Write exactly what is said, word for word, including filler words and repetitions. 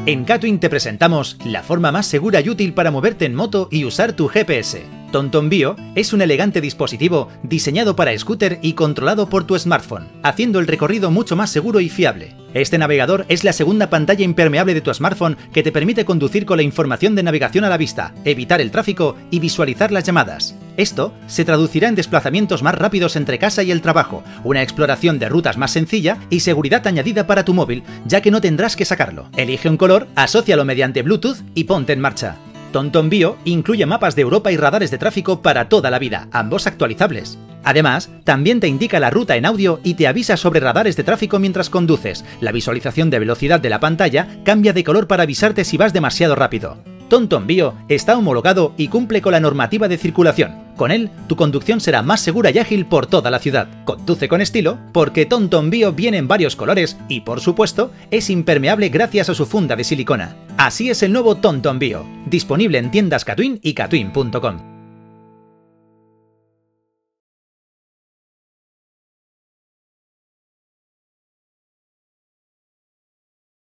En Catwin te presentamos la forma más segura y útil para moverte en moto y usar tu G P S. TomTom Bio es un elegante dispositivo diseñado para scooter y controlado por tu smartphone, haciendo el recorrido mucho más seguro y fiable. Este navegador es la segunda pantalla impermeable de tu smartphone que te permite conducir con la información de navegación a la vista, evitar el tráfico y visualizar las llamadas. Esto se traducirá en desplazamientos más rápidos entre casa y el trabajo, una exploración de rutas más sencilla y seguridad añadida para tu móvil, ya que no tendrás que sacarlo. Elige un color, asócialo mediante Bluetooth y ponte en marcha. TomTom Bio incluye mapas de Europa y radares de tráfico para toda la vida, ambos actualizables. Además, también te indica la ruta en audio y te avisa sobre radares de tráfico mientras conduces. La visualización de velocidad de la pantalla cambia de color para avisarte si vas demasiado rápido. TomTom Bio está homologado y cumple con la normativa de circulación. Con él, tu conducción será más segura y ágil por toda la ciudad. Conduce con estilo, porque TomTom Bio viene en varios colores y, por supuesto, es impermeable gracias a su funda de silicona. Así es el nuevo TomTom Bio, disponible en tiendas Catwin y catwin punto com.